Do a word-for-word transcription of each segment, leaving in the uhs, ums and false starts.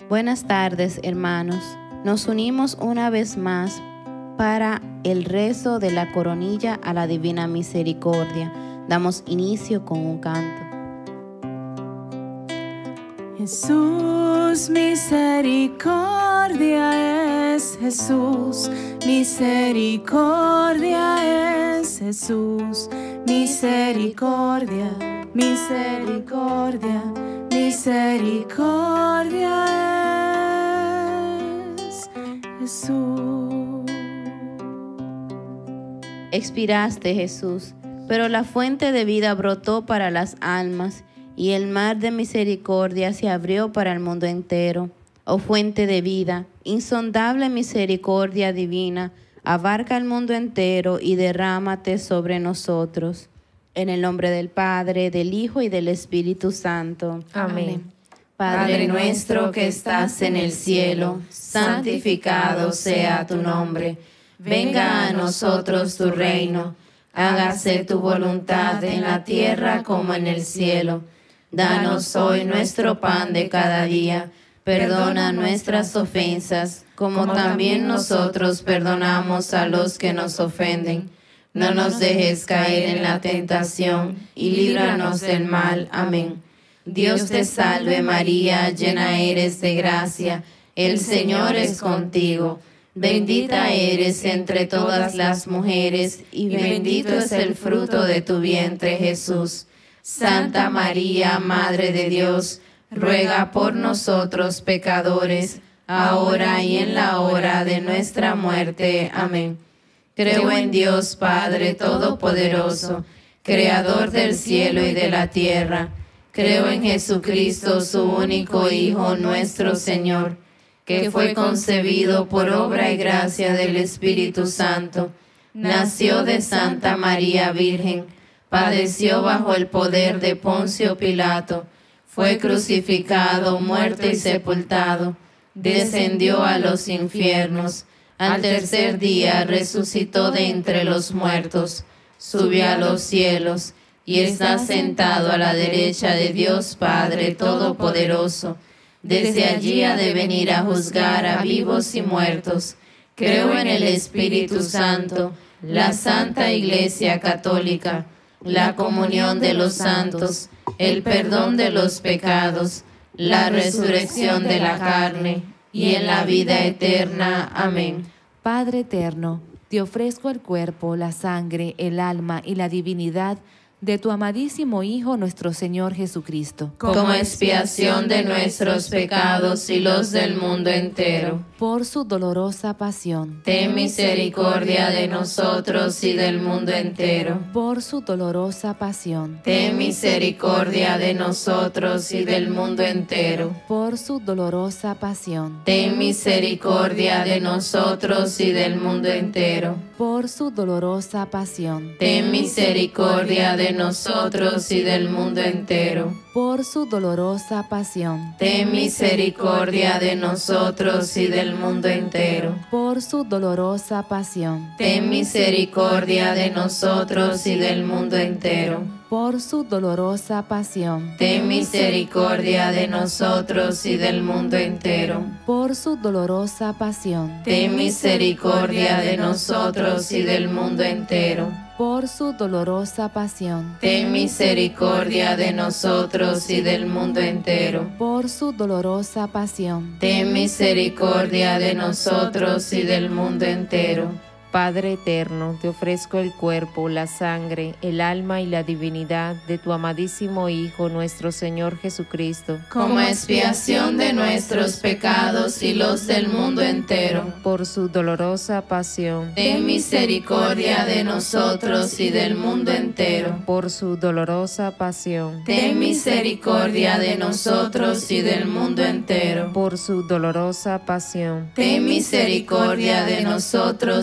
Buenas tardes, hermanos. Nos unimos una vez más para el rezo de la coronilla a la Divina Misericordia. Damos inicio con un canto. Jesús, misericordia es Jesús, misericordia es Jesús, misericordia, misericordia, misericordia es Jesús. Expiraste, Jesús, pero la fuente de vida brotó para las almas, y el mar de misericordia se abrió para el mundo entero. Oh fuente de vida, insondable misericordia divina, abarca el mundo entero y derrámate sobre nosotros. En el nombre del Padre, del Hijo y del Espíritu Santo. Amén. Padre nuestro que estás en el cielo, santificado sea tu nombre. Venga a nosotros tu reino. Hágase tu voluntad en la tierra como en el cielo. Danos hoy nuestro pan de cada día. Perdona nuestras ofensas, como también nosotros perdonamos a los que nos ofenden. No nos dejes caer en la tentación, y líbranos del mal. Amén. Dios te salve María, llena eres de gracia. El Señor es contigo. Bendita eres entre todas las mujeres, y bendito es el fruto de tu vientre, Jesús. Santa María, Madre de Dios, ruega por nosotros pecadores, ahora y en la hora de nuestra muerte. Amén. Creo en Dios Padre Todopoderoso, Creador del cielo y de la tierra. Creo en Jesucristo, su único Hijo, nuestro Señor, que fue concebido por obra y gracia del Espíritu Santo. Nació de Santa María Virgen, padeció bajo el poder de Poncio Pilato, fue crucificado, muerto y sepultado, descendió a los infiernos, al tercer día resucitó de entre los muertos, subió a los cielos y está sentado a la derecha de Dios Padre Todopoderoso. Desde allí ha de venir a juzgar a vivos y muertos. Creo en el Espíritu Santo, la Santa Iglesia Católica, la comunión de los santos, el perdón de los pecados, la resurrección de la carne y en la vida eterna. Amén. Padre eterno, te ofrezco el cuerpo, la sangre, el alma y la divinidad de tu amadísimo Hijo, nuestro Señor Jesucristo, como expiación de nuestros pecados y los del mundo entero. Por su dolorosa pasión, ten misericordia de nosotros y del mundo entero. Por su dolorosa pasión, ten misericordia de nosotros y del mundo entero. Por su dolorosa pasión, ten misericordia de nosotros y del mundo entero. Por su dolorosa pasión, ten misericordia de nosotros y del mundo entero. Por su dolorosa pasión, ten misericordia de nosotros y del mundo entero. Por su dolorosa pasión, ten misericordia de nosotros y del mundo entero. Por su dolorosa pasión, ten misericordia de nosotros y del mundo entero. Por su dolorosa pasión, ten misericordia de nosotros y del mundo entero. Por su dolorosa pasión, ten misericordia de nosotros y del mundo entero. Por su dolorosa pasión, ten misericordia de nosotros y del mundo entero. Padre eterno, te ofrezco el cuerpo, la sangre, el alma y la divinidad de tu amadísimo Hijo, nuestro Señor Jesucristo, como expiación de nuestros pecados y los del mundo entero. Por su dolorosa pasión, ten misericordia de nosotros y del mundo entero. Por su dolorosa pasión, ten misericordia de nosotros y del mundo entero. Por su dolorosa pasión, ten misericordia de nosotros y del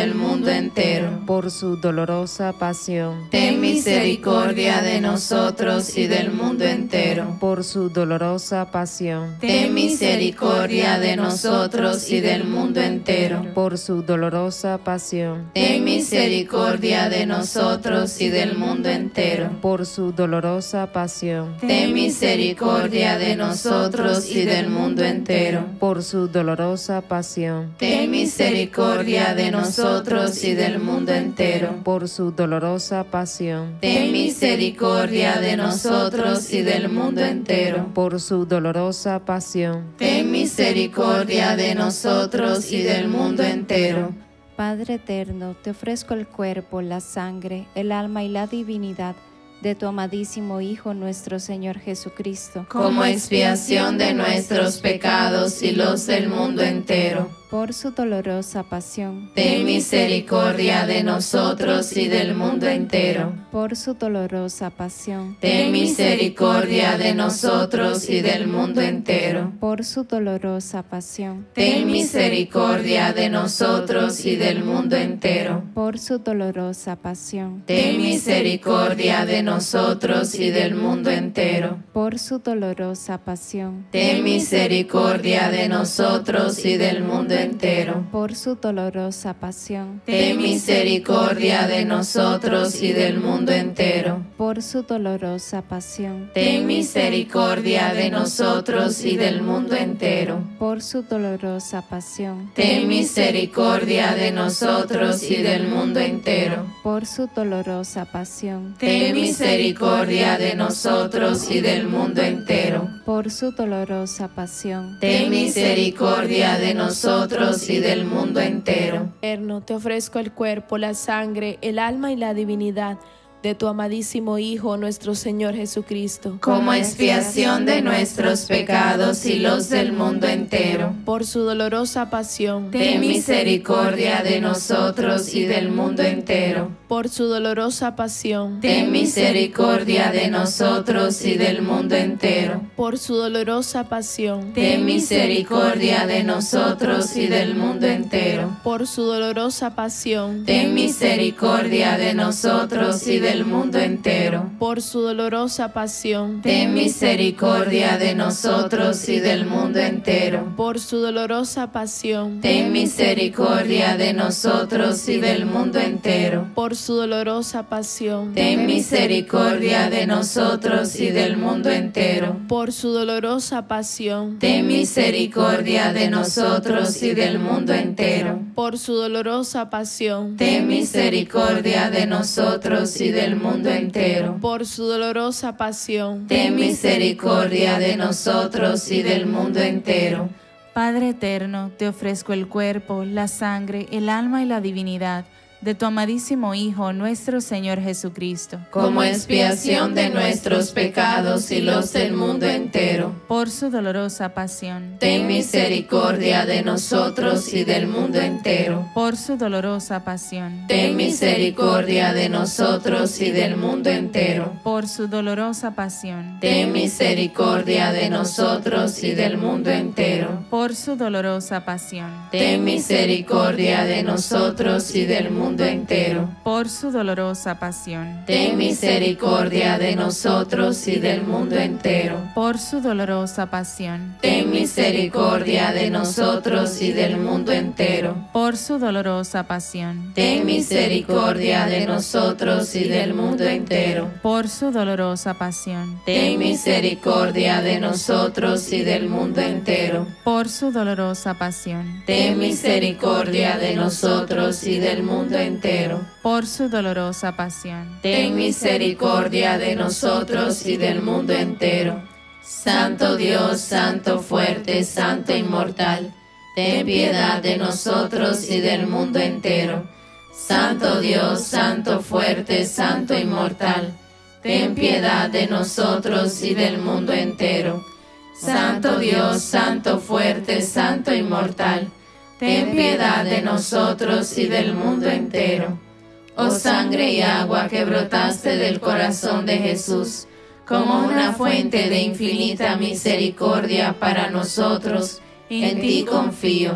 del mundo entero. por su dolorosa pasión, Ten misericordia de nosotros y del mundo entero. por su dolorosa pasión, Ten misericordia de nosotros y del mundo entero. por su dolorosa pasión, Ten misericordia de nosotros y del mundo entero. por su dolorosa pasión, Ten misericordia de nosotros y del mundo entero. por su dolorosa pasión, Ten misericordia de nosotros y del mundo entero. por su dolorosa pasión, Ten misericordia de nosotros y del mundo entero. por su dolorosa pasión, Ten misericordia de nosotros y del mundo entero. Padre eterno, te ofrezco el cuerpo, la sangre, el alma y la divinidad de tu amadísimo Hijo nuestro Señor Jesucristo, Como expiación de nuestros pecados y los del mundo entero. por su dolorosa pasión, Ten misericordia de nosotros y del mundo entero. por su dolorosa pasión, Ten misericordia de nosotros y del mundo entero. por su dolorosa pasión, Ten misericordia de nosotros y del mundo entero. por su dolorosa pasión, Ten misericordia de nosotros y del mundo entero. por su dolorosa pasión, Ten misericordia de nosotros y del mundo entero. por su dolorosa pasión, Ten misericordia de nosotros y del mundo entero. por su dolorosa pasión, Ten misericordia de nosotros y del mundo entero. por su dolorosa pasión, Ten misericordia de nosotros y del mundo entero. por su dolorosa pasión, Ten misericordia de nosotros y del mundo entero. por su dolorosa pasión, Ten misericordia de nosotros y del mundo entero. Eterno, te ofrezco el cuerpo, la sangre, el alma y la divinidad de tu amadísimo Hijo, nuestro Señor Jesucristo, Como expiación de nuestros pecados y los del mundo entero. por su dolorosa pasión, Ten misericordia de nosotros y del mundo entero. por su dolorosa pasión, Ten misericordia de nosotros y del mundo entero. por su dolorosa pasión, Ten misericordia de nosotros y del mundo entero. por su dolorosa pasión, Ten misericordia de nosotros y del mundo entero. por su dolorosa pasión, Ten misericordia de nosotros y del mundo entero. por su dolorosa pasión, Ten misericordia de nosotros y del mundo entero. por su dolorosa pasión, Ten misericordia de nosotros y del mundo entero. por su dolorosa pasión, Ten misericordia de nosotros y del mundo entero. por su dolorosa pasión, Ten misericordia de nosotros y del mundo entero. por su dolorosa pasión, Ten misericordia de nosotros y del mundo entero. Padre eterno, te ofrezco el cuerpo, la sangre, el alma y la divinidad de tu amadísimo Hijo, nuestro Señor Jesucristo, Como expiación de nuestros pecados y los del mundo entero. por su dolorosa pasión, Ten misericordia de nosotros y del mundo entero. por su dolorosa pasión, Ten misericordia de nosotros y del mundo entero. por su dolorosa pasión, Ten misericordia de nosotros y del mundo entero. por su dolorosa pasión, Ten misericordia de nosotros y del mundo entero. por su dolorosa pasión, Ten misericordia de nosotros y del mundo entero. por su dolorosa pasión, Ten misericordia de nosotros y del mundo entero. por su dolorosa pasión, Ten misericordia de nosotros y del mundo entero. por su dolorosa pasión, Ten misericordia de nosotros y del mundo entero. por su dolorosa pasión, Ten misericordia de nosotros y del mundo entero. por su dolorosa pasión, Ten misericordia de nosotros y del mundo entero. Santo Dios, Santo fuerte, Santo inmortal, ten piedad de nosotros y del mundo entero. Santo Dios, Santo fuerte, Santo inmortal, ten piedad de nosotros y del mundo entero. Santo Dios, Santo fuerte, Santo inmortal, ten piedad de nosotros y del mundo entero. Oh sangre y agua que brotaste del corazón de Jesús, como una fuente de infinita misericordia para nosotros, en ti confío.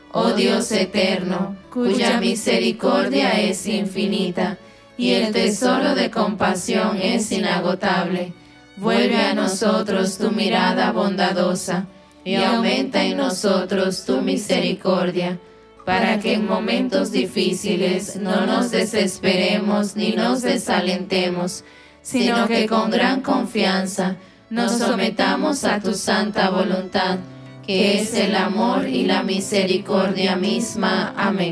oh Dios eterno, cuya misericordia es infinita y el tesoro de compasión es inagotable. Vuelve a nosotros tu mirada bondadosa y aumenta en nosotros tu misericordia, para que en momentos difíciles no nos desesperemos ni nos desalentemos, sino que con gran confianza nos sometamos a tu santa voluntad, que es el amor y la misericordia misma. Amén.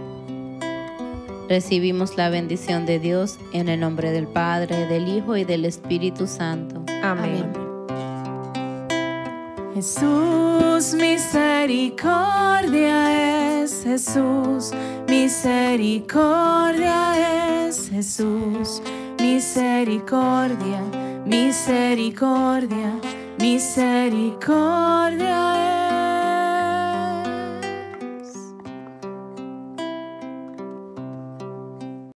Recibimos la bendición de Dios en el nombre del Padre, del Hijo y del Espíritu Santo. Amén. Jesús, misericordia es Jesús, misericordia es Jesús, misericordia, misericordia, misericordia es.